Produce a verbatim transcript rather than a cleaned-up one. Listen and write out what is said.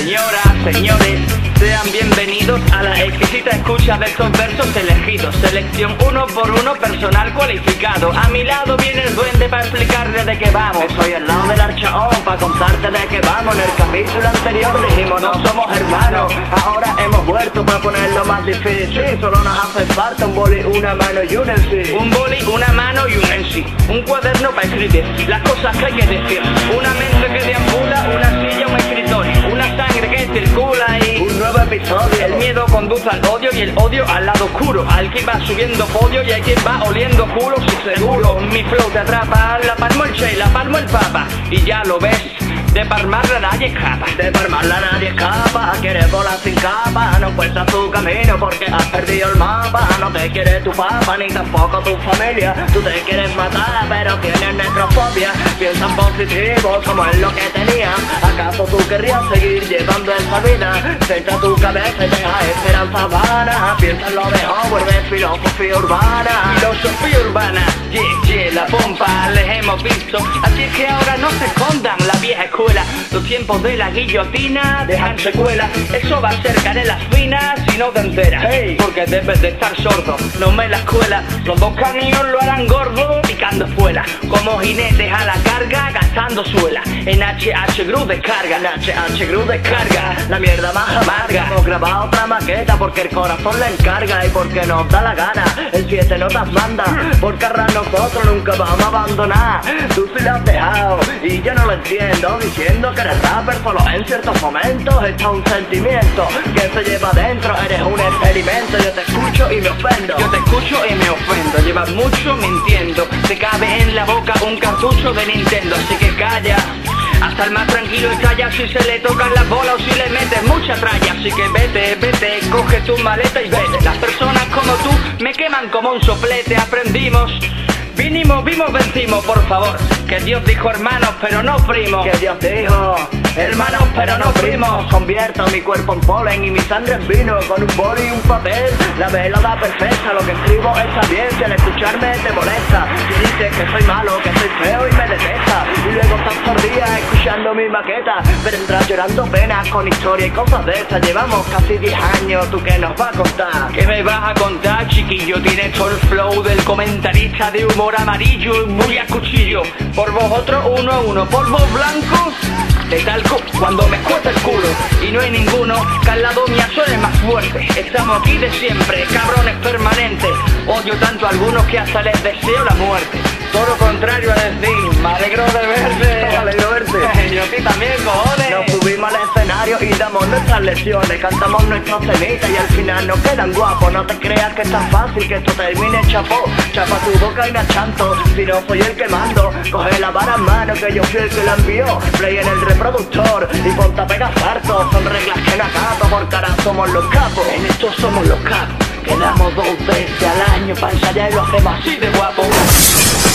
Señoras, señores, sean bienvenidos a la exquisita escucha de estos versos elegidos. Selección uno por uno, personal cualificado. A mi lado viene el duende para explicarle de qué vamos. Estoy al lado del archaón para contarte de qué vamos. En el capítulo anterior dijimos no somos hermanos. Ahora hemos vuelto para ponerlo más difícil. Solo nos hace falta un boli, una mano y un en sí. Un boli, una mano y un en sí. Un cuaderno para escribir las cosas que hay que decir. Una mente que deambula, una silla, un escritorio. Una sangre que circula y un nuevo episodio. El miedo conduce al odio y el odio al lado oscuro. Al que va subiendo podio y al que va oliendo culo, sí seguro. Mi flow te atrapa, la palmo el che, la palmo el papa. Y ya lo ves, de palmarla nadie escapa. De palmarla nadie escapa, quieres volar sin capa. No encuentras tu camino porque has perdido el mapa. No te quiere tu papá ni tampoco tu familia. Tú te quieres matar pero tienes necrofobia. Piensa en positivo como es lo que tenías. ¿Acaso tú querrías seguir llevando esa vida? Centra tu cabeza y deja esperanza vana. Piensa en lo mejor, vuelve filosofía urbana. Filosofía urbana, yeah, yeah, la pompa les hemos visto. Así es que ahora no se escondan la vieja escuela. Los tiempos de la guillotina dejan secuela. Eso va a ser canelas finas y no te enteras. Hey, porque debes de estar sordo, no me la escuela. Los dos caninos lo harán gordo picando espuela. Como jinetes a la carga gastando suela. En H H Group descarga, en H H Group descarga la mierda más amarga. Hemos grabado otra maqueta porque el corazón le encarga y porque nos da la gana. El siete notas manda, porque a nosotros nunca vamos a abandonar. Tú sí la has dejado y yo no lo entiendo, diciendo que eres rapper solo en ciertos momentos. Está un sentimiento que se lleva dentro. Eres un experimento, yo te escucho y me ofendo. Yo te escucho y me ofendo. Llevas mucho mintiendo. Te cabe en la boca un cartucho de Nintendo. Así que calla, hasta el más tranquilo y calla si se le tocan las bolas o si le metes mucha tralla. Así que vete, vete, coge tu maleta y vete. Las personas como tú me queman como un soplete. Aprendimos, vinimos, vimos, vencimos, por favor. Que Dios dijo hermanos pero no primos. Que Dios dijo hermanos pero no primos. Convierto mi cuerpo en polen y mi sangre en vino. Con un boli y un papel, la velada perfecta. Lo que escribo está bien, si al escucharme te molesta. Si dices que soy malo, que soy feo y me detesta, y luego estás por día escuchando mi maqueta, vendrás llorando penas con historia y cosas de estas. Llevamos casi diez años, ¿tú qué nos vas a contar? ¿Qué me vas a contar, chiquillo? Tienes todo el flow del comentarista de humor amarillo y muy a cuchillo. Por vosotros uno a uno, polvos blancos de talco cuando me cuesta el culo. Y no hay ninguno que al lado mía suene más fuerte. Estamos aquí de siempre, cabrones permanentes. Odio tanto a algunos que hasta les deseo la muerte. Todo lo contrario a decir, me alegro de verte. Me alegro de verte. Yo a ti también, cojones. Nos subimos al escenario y damos nuestras lecciones. Cantamos nuestros temitas y al final nos quedan guapos. No te creas que es tan fácil que esto termine chapó. Chapa tu boca y me achanto, si no soy el que mando. Coge la vara en mano que yo fui el que la envió. Play en el reproductor y ponte a pegar farto. Son reglas que no acato porque ahora somos los capos. En esto somos los capos. Quedamos dos veces al año para ensayar y lo hacemos así de guapo.